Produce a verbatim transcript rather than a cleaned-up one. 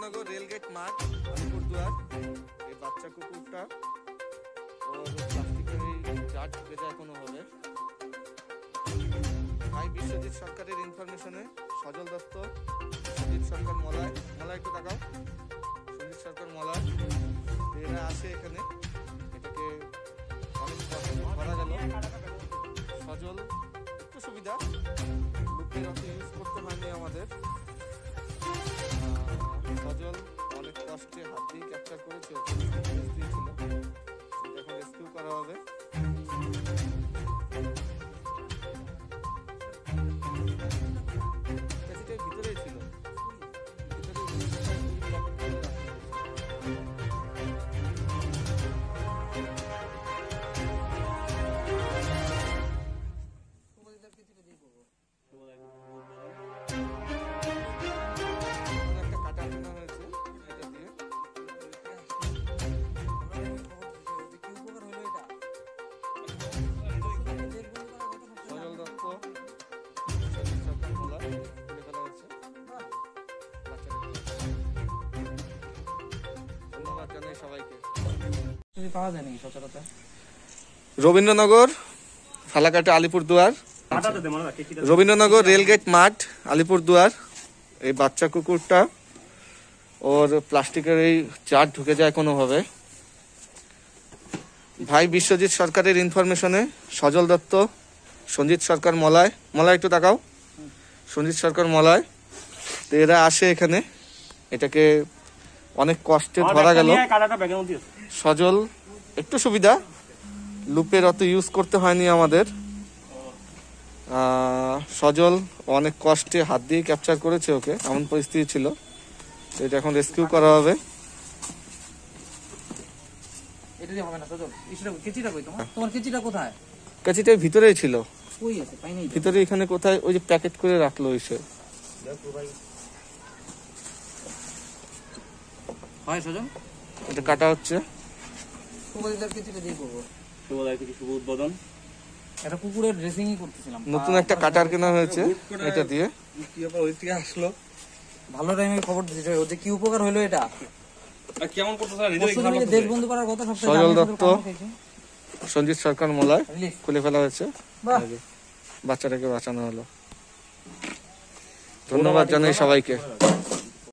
Rabindranagar rail gate মাঠ আলিপুরদুয়ার। এই বাচ্চা কুকুরটা ওর প্লাস্টিকের এই জার ঢুকে যায় কোনোভাবে। ভাই বিশ্বজিৎ সরকারের ইনফরমেশনে সজল দত্ত, সঞ্জিত সরকার মলয়, মলয় একটু তাকাও, সঞ্জিত সরকার মলয় এরা আসে এখানে। এটাকে অনেক কষ্টে ধরা গেল। সজল একটু সুবিধা, লুকের অত ইউজ করতে হয়নি আমাদের। সজল অনেক কষ্টে হাত দিয়ে ক্যাপচার করেছে, দিয়েছিল, এখন রেস্কিউ করা হবে। ভিতরেই ছিল, রবীন্দ্রনগর ফালাকাটা আলিপুরদুয়ার, রবীন্দ্রনগর রেলগেট মাঠ আলিপুরদুয়ার। এই বাচ্চা কুকুরটা ওর প্লাস্টিকের এই জার ঢুকে যায় কোনোভাবে। ভাই বিশ্বজিৎ সরকারের ইনফরমেশনে সজল দত্ত, সঞ্জিত সরকার মলয়, মলয় একটু তাকাও, সঞ্জিত সরকার মলয় তো এরা আসে এখানে। এটাকে অনেক কষ্টে ধরা গেল। সজল একটু সুবিধা, লুপের অত ইউজ করতে হয়নি আমাদের। সজল অনেক কষ্টে হাত দিয়ে ক্যাপচার করেছে ওকে, এমন পরিস্থিতি ছিল। তো এটা এখন রেস্কিউ করা হবে। কেচিটা ভিতরেই ছিল, ভিতরে এখানে কোথায় ওই যে প্যাকেট করে রাখলো এসে। এটা কাটা হচ্ছে। নতুন একটা কাটার কেনা হয়েছে, এটা দিয়ে আসলো। ভালো টাইমে খবর দিয়েছে, ওদের কি উপকার হলো এটা? কেমন করতে দেশ বন্ধ করার কথা। সজল দত্ত, সঞ্জিত সরকার মলয় খুলে ফেলা হয়েছে, বাচ্চাটাকে বাঁচানো হলো। ধন্যবাদ জানাই সবাইকে।